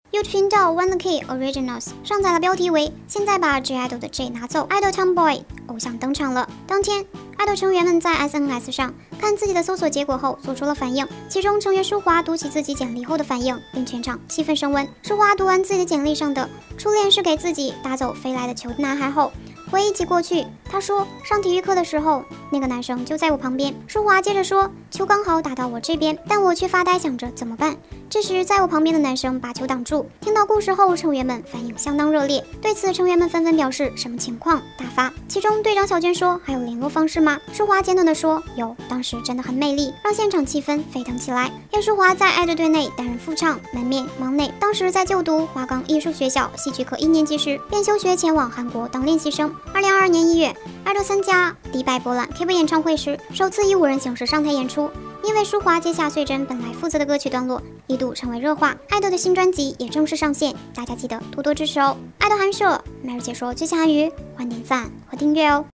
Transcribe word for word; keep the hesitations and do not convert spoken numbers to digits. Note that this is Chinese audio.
YouTube 频道 One Key Originals 上载了标题为"现在把 J idol 的 J 拿走 ，idol Tomboy 偶像登场了。当天，爱豆成员们在 S N S 上看自己的搜索结果后做出了反应，其中成员舒华读起自己简历后的反应，令全场气氛升温。舒华读完自己的简历上的"初恋是给自己打走飞来的球男孩"后，回忆起过去，他说上体育课的时候，那个男生就在我旁边。舒华接着说，球刚好打到我这边，但我却发呆想着怎么办。这时，在我旁边的男生把球挡住。听到故事后，成员们反应相当热烈，对此成员们纷纷表示什么情况，大发。其中队长小娟说，还有联络方式吗？舒华简短的说有，当时真的很美丽，让现场气氛沸腾起来。叶舒华在爱队队内担任副唱、门面、忙内，当时在就读华冈艺术学校戏剧科一年级时，便休学前往韩国当练习生。二零二二年一月，爱豆参加迪拜博览 K P 演唱会时，首次以五人形式上台演出。因为舒华接下穗珍本来负责的歌曲段落，一度成为热话。爱豆的新专辑也正式上线，大家记得多多支持哦。爱豆韩舍每日解说最强韩语，欢迎点赞和订阅哦。